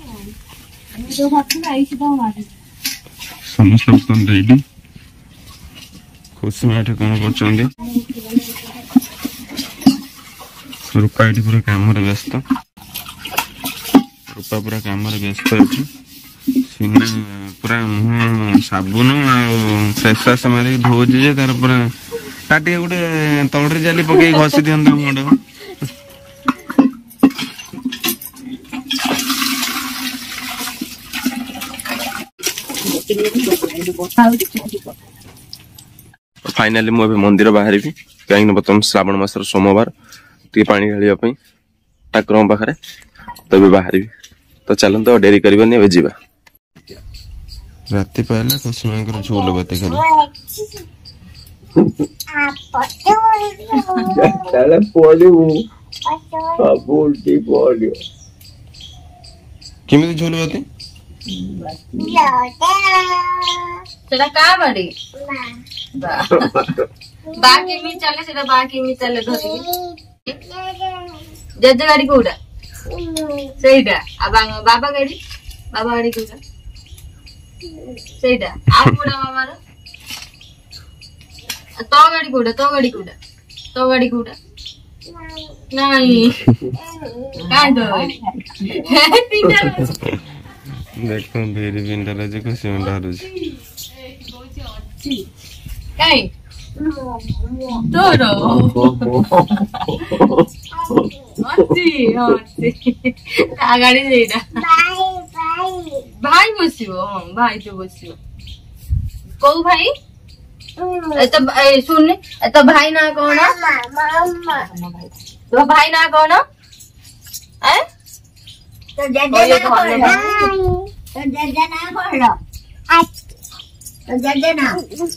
समस्त बर्तन रेडी खुशी माठ कौन कर रूपा ये पूरा काम व्यस्त रूपा पूरा काम व्यस्त अच्छी सीना पूरा मुह साबुन फेसवाश मारिक धोची जे तार पूरा ताटे गोटे तलरे जाली पकई घसी दिखता मुंड फाइनाली मुझे मंदिर बाहर कहीं बर्तमान श्रावण मासर सोमवार टे पानी ढाल ठाकुर पाखे तो बाहर तो चलते डेरी करनी जा राति पहले खुशी माँ झोल बात केमी झोल बात सेटा का बड़ी बाकी मी चले सेटा बाकी मी चले धरी जज गाड़ी कोडा सेटा बाबा गाड़ी कोडा सेटा आ कोडा मामार तो गाड़ी कोडा नहीं काय तो गाड़ी देखो भेरी बिंडा जे खुशी में डालू काय तोरो आ गाड़ी जेटा भाई बसिबो भाई तो बसिबो को भाई ए सुन तो भाई ना कौन तो भाई ना कौन है तो जजे ना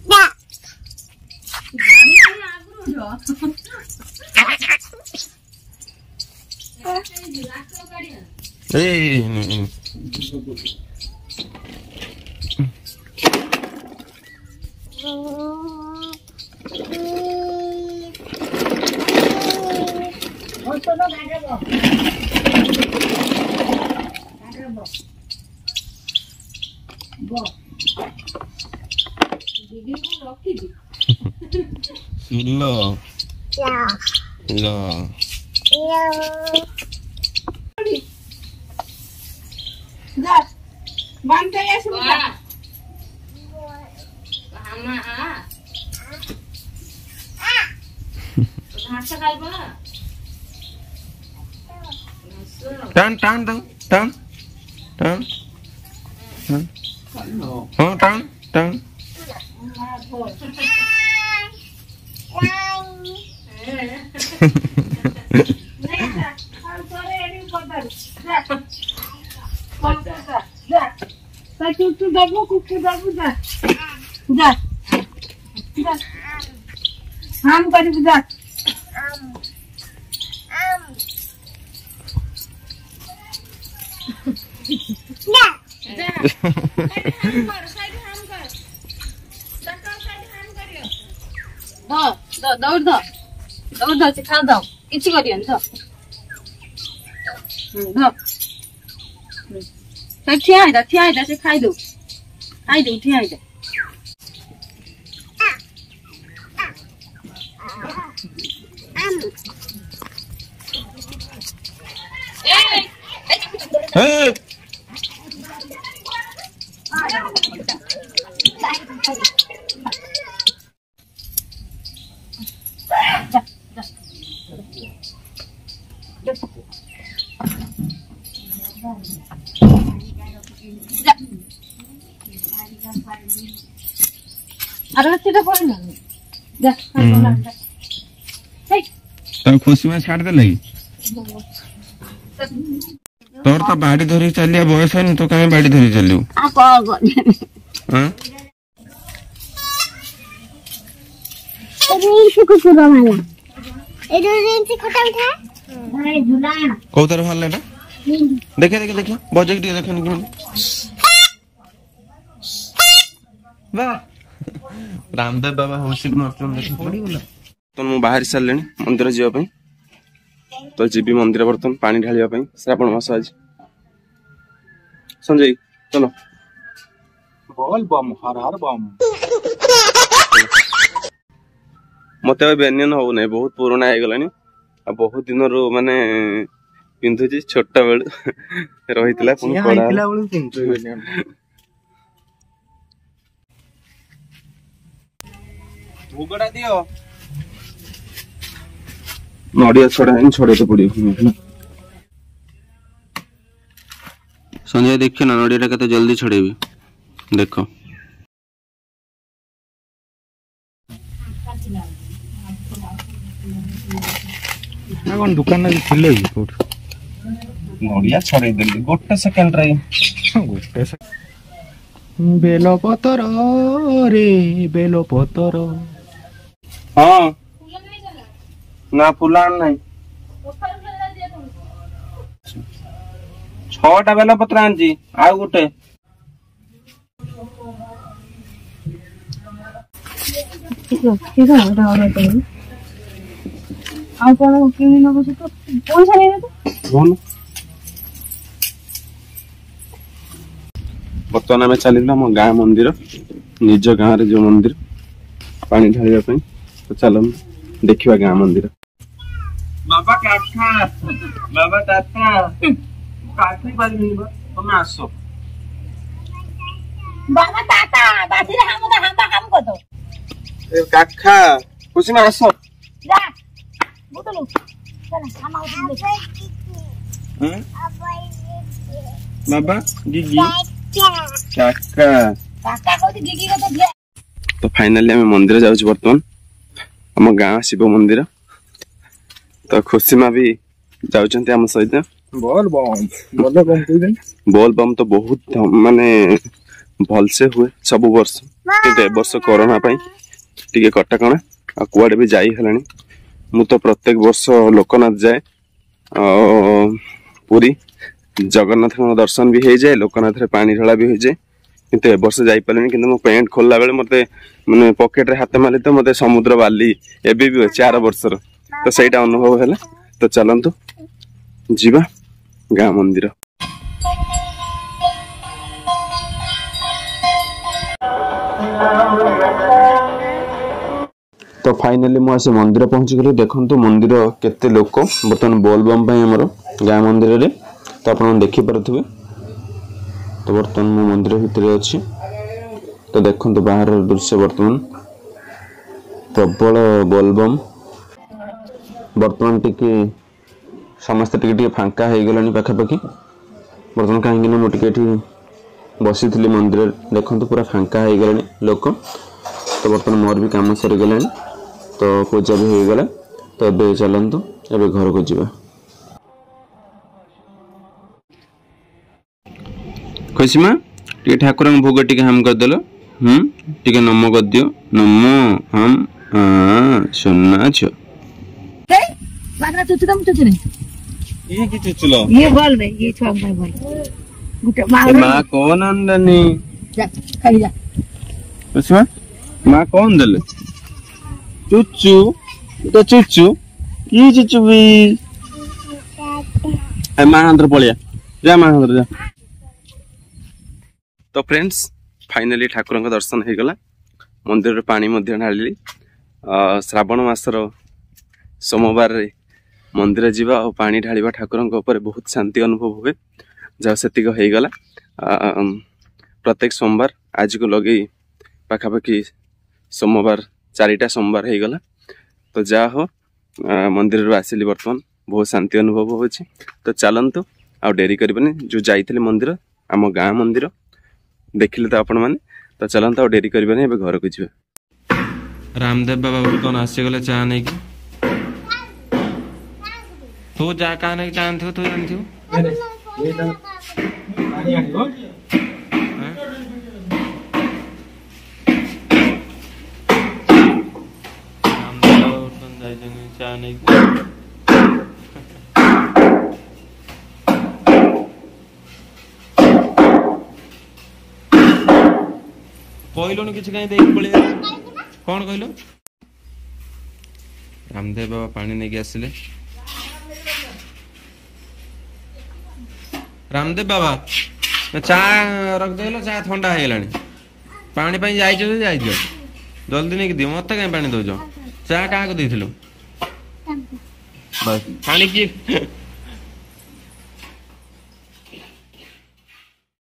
टान टान टान टान टान हाँ टान टान हम कर जा दौड़ से खा दो किसी करियन तो ठिया से खाई दो ठिया तो खुशी में छाड़ दे लगी तोर तो बाड़ी धरी चलिया बयस है तो कहीं बाड़ी धरी चलू कौ तरह भल देखे देखे देखे बजे देखे रामदेव बाबा हौसिक तो मु बाहर सारे मंदिर जावाई तो जीवी मंदिर बर्तमान पानी ढालिया श्रावण मास आज संजय चलो बोल बम हर हर बम मत बेनियन हो ना बहुत पुराना हो गलानी बहुत दिन रू माने पिंधुची छोट बेलू रही भोगड़ा दियो नड़िया छड़ा छड़े तो पड़ो संजय देखिए ना नड़िया के जल्दी छड़ेबी देख कौन दुकान थे नड़िया छड़े देली गोटे सेकेंड रे गोटे बेल पतर रे बेल पतर हाँ ना फुला नहीं 6टा बेल पत्र आंची आउ गोटे बर्तमान आम चलू आम गाँ मंदिर निज गाँव जो मंदिर पानी ढालिया तो चल देखा गाँ मंदिर बाबा काठा बाबा काठा काठी पानी तुम आस बाबा ताता बासिरे हम को तो काठा खुशी में आस जा बोतलो चल हम आउट बाबा गिगी काका काका को गिगी को तो तो फाइनली आम मंदिर जाऊँ बर्तमान आम गाँ शिव मंदिर तो खुशी माँ भी जाऊँ आम सहित बोल बम तो बहुत माने भलसे हुए सब वर्ष कि ए वर्ष कोरोना टिके कटाकणा आ कुआडे भी जाई हलानी मु तो प्रत्येक वर्ष लोकनाथ जाए पूरी जगन्नाथ दर्शन भी हो जाए लोकनाथ रे पानी ढला भी हो जाए किंतु ए वर्ष जाई पालेनी किंतु मो पैंट खोलला बेले मते माने पॉकेट रे हाथ मारी तो मते समुद्र बाली एबे भी 4 वर्षर तो सेटा अनुभव हैला तो चलंतु जीवा गाँ मंदिर तो फाइनली मुझे मंदिर पहुंची गली देखो मंदिर केते लोक बर्तमान बोलबम आमर गाँ मंदिर रे तो आप देखी पारे तो बर्तमान मो मंदिर भितर अच्छी तो देखो बाहर दृश्य बर्तमान प्रबल बोलबम बर्तमान टिके समस्ते टिके फांका हो गलानी पाखापाखि बर्तमान कहीं मुझे बसी थी मंदिर देखो पूरा फांका हो गलानी लोक तो बर्तमान मोर भी काम सरी गलानी तो पूजा भी हो गला तो ए चलतु ए घर को जीवा खुशी माँ टे ठाकुर भोग टे हम करदेल टे नमो कर दियो नमो हम सुनना छ बागरा चुचुदम चुचुने ये की चुचुलो ये बोल रे ये छम भाई बोल गुटे मां कौन अंदनी जा खाली जा खुशी मां कौन देले चुचू तो चुचू की चुचू भी मां अंदर पलिया जा मां अंदर जा तो फ्रेंड्स फाइनली ठाकुर का दर्शन हो गला मंदिर रे पानी मध्य ढाली श्रावण मासर सोमवार रे मंदिर जीवा और पानी ढालिबा ठाकुर ऊपर बहुत शांति अनुभव हुए जहाँ से हो गला प्रत्येक सोमवार आज को लगे पाखापाखि सोमवार 4टा सोमवार हो गला तो जा हो मंदिर आसिली बर्तमान बहुत शांति अनुभव हो तो चलतु आ डेरी करबनी जो जाइए मंदिर आम गाँ मंदिर देखिले तो आपण माने तो चलतु आ डेरी करबनी ए घर को जीवे रामदेव बाबा बर्तमान आसीगले चाह नहीं कि तू जा का नहीं जानथो तू जानथो कहलो किसी कहीं देख पड़े कौन कहलो रामदेव बाबा पानी नहीं आसिले रामदेव बाबा चा रखदेल चा थंडा हो गलानी पानी पाई जाइछ जल्दी नहीं दियो मत कहीं पानी दौच चा क्या देथिलु बस पानी किए